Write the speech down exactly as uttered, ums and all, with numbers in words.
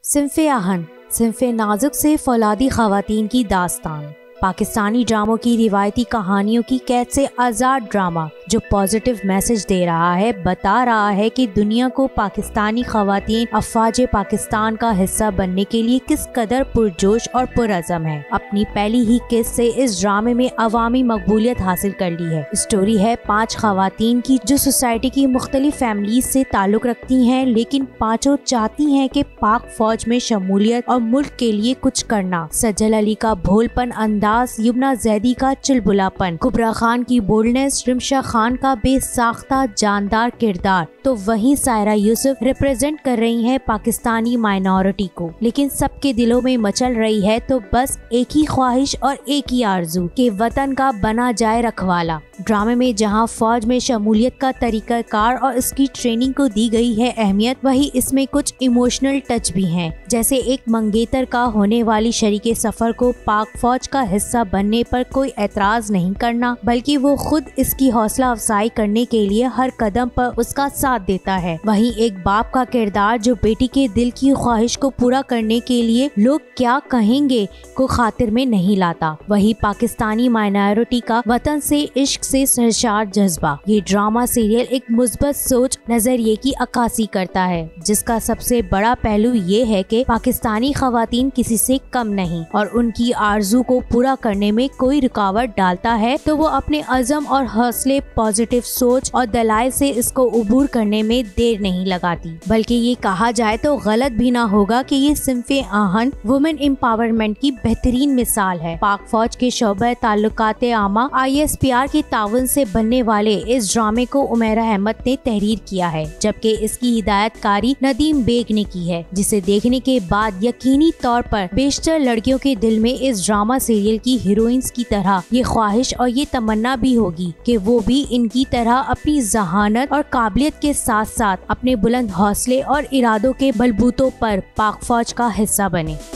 सिन्फ़े आहन, सिन्फ़े नाजुक से फौलादी ख़वातीन की दास्तान। पाकिस्तानी ड्रामों की रिवायती कहानियों की कैद से आज़ाद ड्रामा जो पॉजिटिव मैसेज दे रहा है, बता रहा है कि दुनिया को पाकिस्तानी ख़वातीन अफ़वाज पाकिस्तान का हिस्सा बनने के लिए किस कदर पुरजोश और पुरअज़म है। अपनी पहली ही किस्त से इस ड्रामे में अवामी मकबूलियत हासिल कर ली है। स्टोरी है पाँच ख़वातीन की जो सोसाइटी की मुख्तलिफ फैमिलीज से ताल्लुक़ रखती हैं, लेकिन पाँचों चाहती हैं कि पाक फौज में शमूलियत और मुल्क के लिए कुछ करना। सज्जल अली का भोलपन अंदाज, युमना जैदी का चुलबुलापन, कुबरा खान की बोल्डनेस, रिमशा खान का बेसाख्ता जानदार किरदार, तो वहीं सायरा यूसुफ रिप्रेजेंट कर रही हैं पाकिस्तानी माइनॉरिटी को। लेकिन सबके दिलों में मचल रही है तो बस एक ही ख्वाहिश और एक ही आरजू कि वतन का बना जाए रखवाला। ड्रामे में जहां फौज में शमूलियत का तरीकाकार और इसकी ट्रेनिंग को दी गई है अहमियत, वही इसमें कुछ इमोशनल टच भी हैं। जैसे एक मंगेतर का होने वाली शरीके सफर को पाक फौज का हिस्सा बनने पर कोई एतराज नहीं करना, बल्कि वो खुद इसकी हौसला अफजाई करने के लिए हर कदम पर उसका साथ देता है। वहीं एक बाप का किरदार जो बेटी के दिल की ख्वाहिश को पूरा करने के लिए लोग क्या कहेंगे को खातिर में नहीं लाता। वही पाकिस्तानी माइनॉरिटी का वतन से इश्क से सरशार जज्बा। ये ड्रामा सीरियल एक मुस्बत सोच नजरिए की अक्कासी करता है, जिसका सबसे बड़ा पहलू ये है कि पाकिस्तानी खवातीन किसी से कम नहीं और उनकी आरजू को पूरा करने में कोई रुकावट डालता है तो वो अपने अज़म और हौसले, पॉजिटिव सोच और दलाइल से इसको उबूर करने में देर नहीं लगाती। बल्कि ये कहा जाए तो गलत भी ना होगा कि ये सिन्फ़े आहन वुमेन एम्पावरमेंट की बेहतरीन मिसाल है। पाक फौज के शोबे ताल्लुकात आमा आई एस पी आर के ताउन से बनने वाले इस ड्रामे को उमैरा अहमद ने तहरीर किया है, जबकि इसकी हिदायतकारी नदीम बेग ने की है, जिसे देखने के बाद यकीनी तौर पर बेशतर लड़कियों के दिल में इस ड्रामा सीरियल की हीरोइंस की तरह ये ख्वाहिश और ये तमन्ना भी होगी कि वो भी इनकी तरह अपनी जहानत और काबिलियत के साथ साथ अपने बुलंद हौसले और इरादों के बलबूतों पर पाक फौज का हिस्सा बने।